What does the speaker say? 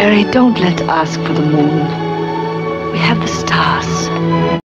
Jerry, don't let's ask for the moon. We have the stars.